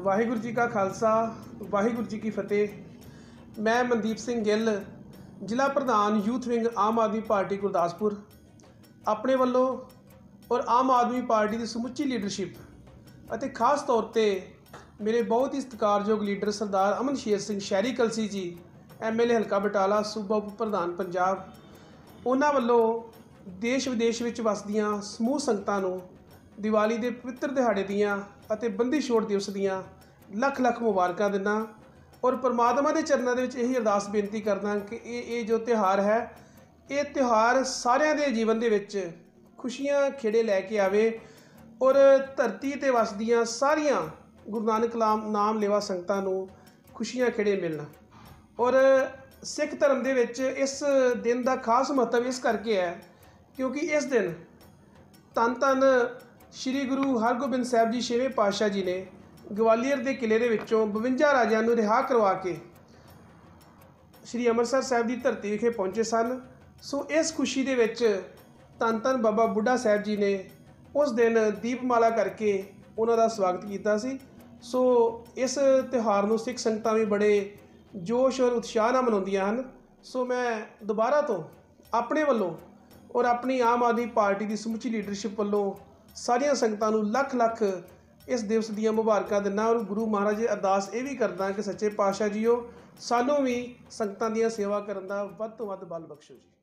वाहिगुरू जी का खालसा वाहिगुरू जी की फतेह। मैं मनदीप सिंह गिल जिला प्रधान यूथ विंग आम आदमी पार्टी गुरदासपुर अपने वालों और आम आदमी पार्टी की समुची लीडरशिप ਅਤੇ खास तौर पर मेरे बहुत ही सत्कारयोग लीडर सरदार अमन शेर सिंह शहरी कलसी जी MLA हल्का बटाला सूबा उप प्रधान पंजाब उन्होंने वालों देश विदेश ਵਿੱਚ ਵਸਦੀਆਂ ਸਮੂਹ ਸੰਗਤਾਂ ਨੂੰ दिवाली के पवित्र दिहाड़े दियां ਅਤੇ बंदी छोड़ दिवस दियां लख लख मुबारकां दिना और परमात्मा के चरणों के यही अरदास बेनती करदा कि ये जो त्यौहार है ये त्यौहार सारिਆਂ ਦੇ जीवन ਦੇ ਵਿੱਚ खुशियां खेड़े लैके आवे और धरती ते वसदियां सारियां गुरु नानक नाम लेवा संगतां नूं खुशियां खेड़े मिलन। और सिख धर्म दे विच इस दिन का खास महत्व इस करके है क्योंकि इस दिन धन धन श्री गुरु हरगोबिंद साहब जी 6वें पातशाह जी ने ग्वालियर के किले के विचों 52 राजियां नूं रिहा करवा के श्री अमृतसर साहब की धरती विखे पहुँचे सन। सो इस खुशी दे विच धन धन बाबा बुढ़ा साहब जी ने उस दिन दीपमाला करके उन्हों का स्वागत किया सी। सो इस त्यौहार नूं सिख संगतां भी बड़े जोश और उत्साह नाल मनाउंदियां हन। सो मैं दोबारा तो अपने वालों और अपनी आम आदमी पार्टी की समुची लीडरशिप वालों सारिया संगतां नूं लख लख इस दिवस दीयां मुबारकां दिना और गुरु महाराज जी अरदास ये भी करदा कि सच्चे पातशाह जीओ सानूं भी संगतां दीयां सेवा करन दा वध तों वध बल बख्शो जी।